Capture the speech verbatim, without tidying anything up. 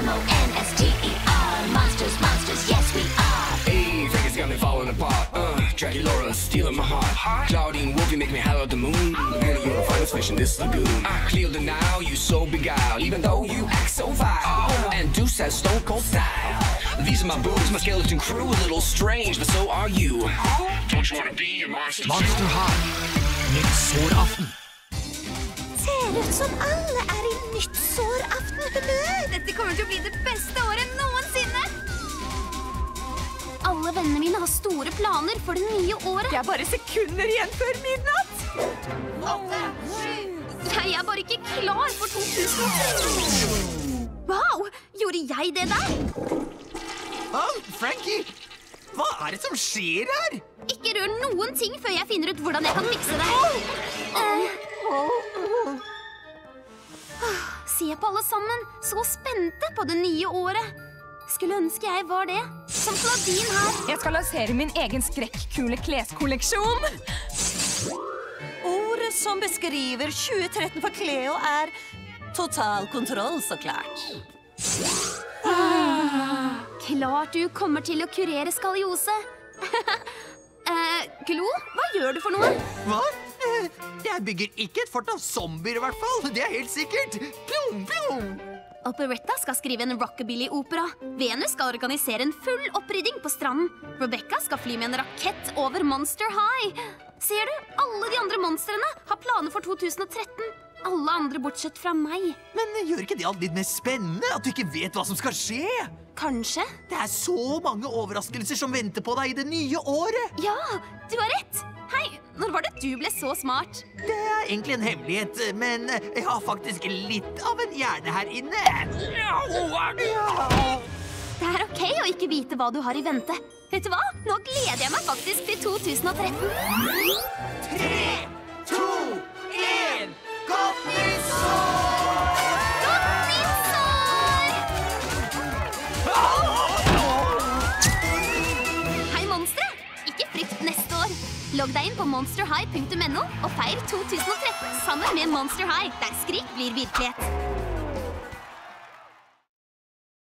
M O N S T E R. Monsters, monsters, yes we are. Hey, Vegas got me falling apart. Uh, Draculaura stealing my heart. Claudine Wolfie make me howl at the moon. And you're the finest fish in this lagoon. I clear the now, you so beguiled, even though you act so vile. And Deuce has stone cold style. These are my boobs, my skeleton crew, a little strange, but so are you. Don't you wanna be a monster? Monster High. Nytt såraften. Ser ut som alle er i nytt såraftenhumør. Dette kommer til å bli det beste året noensinne. Alle vennene mine har store planer for det nye året. Det er bare sekunder igjen før midnatt. Jeg er bare ikke klar for to tusen og tretten. Wow, gjorde jeg det der? Oh, Frankie! Hva er det som skjer her? Ikke rør noen ting før jeg finner ut hvordan jeg kan mikse det. Uh. Se på alle sammen, så spente på det nye året. Skulle ønske jeg var det, som Claudine her. Jeg skal lansere min egen skrekkule kleskolleksjon. Ordet som beskriver tjue tretten for Cleo er total kontroll, så klart. Ah, klart du kommer til å kurere skaliose. eh, Glo, hva gjør du for noe? Hva? Eh, Jeg bygger ikke et fort av zombier i hvert fall. Det er helt sikkert. Plum, plum. Operetta skal skrive en rockabilly-opera. Venus skal organisere en full opprydding på stranden. Rebecca skal fly med en rakett over Monster High. Ser du, alle de andre monstrene har planer for to tusen og tretten. Alle andre bortsett fra meg. Men gjør ikke det alt litt mer spennende? At du ikke vet hva som skal skje? Kanskje? Det er så mange overraskelser som venter på deg i det nye året. Ja, du har rett. Hei, når var det du ble så smart? Det er egentlig en hemmelighet, men jeg har faktisk litt av en hjerne her inne. Det er ok å ikke vite hva du har i vente. Vet du hva? Nå gleder jeg meg faktisk til to tusen og tretten. Tre, to, en, godt nyttår! Godt nyttår! Hei, monstre! Ikke frykt neste år. Logg deg inn på monster high punktum no og feir to tusen og tretten sammen med Monster High, der skrik blir virkelighet.